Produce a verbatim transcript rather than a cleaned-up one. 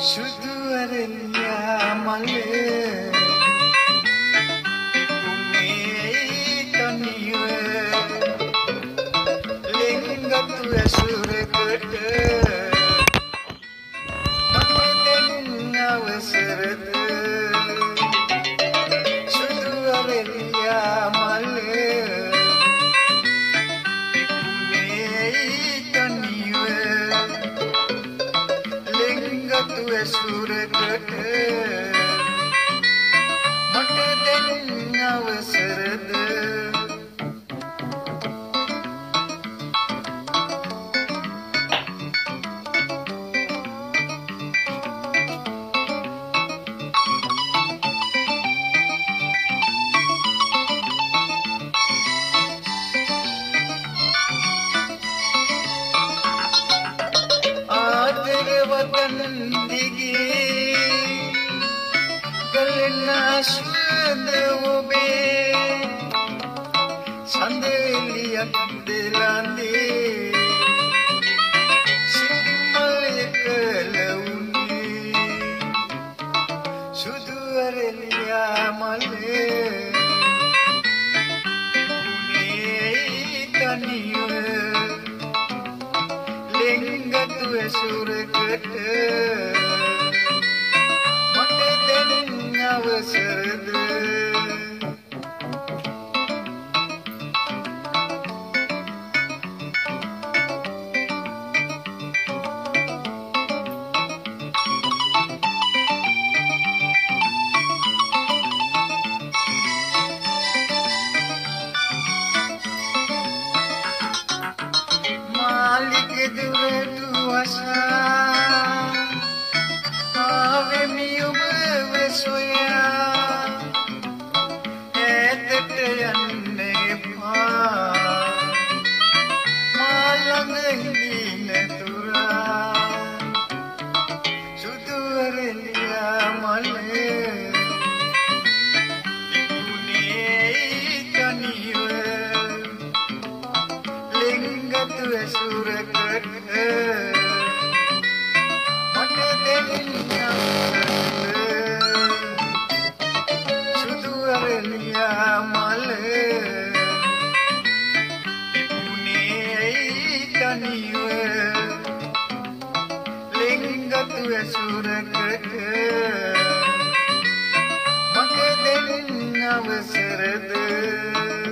සුදු ඇරෙලියා මලේ පිපුනේ තනිව ලෙංගතු ඇසුරකට මම අවසරද සුදු ඇරෙලියා මලේ සුරකට මට දෙන්න අවසරද ආදරවතන් සුවඳ ඔබේ සඳලියක් දෙලන්දේ සිරිමල් කළ උනේ සුදු ඇරෙලියා මලේ පිපුනේ තනිව ලෙංගතු ඇසුරකට අවසරද මාලිග දුරට වසා ආවෙමි ඔබ වෙසොයා ඈතට යන්න එපා මා ළඟ හිඳින තුරා සුදු ඇරෙලියා මලේ පිපුනේ තනිව ලෙංගතු ඇසුරකට මට දෙන්න ඇරෙලියා මලේ පිපුනේ තනිව ලෙංගතු ඇසුරකට මට දෙන්න අවසරද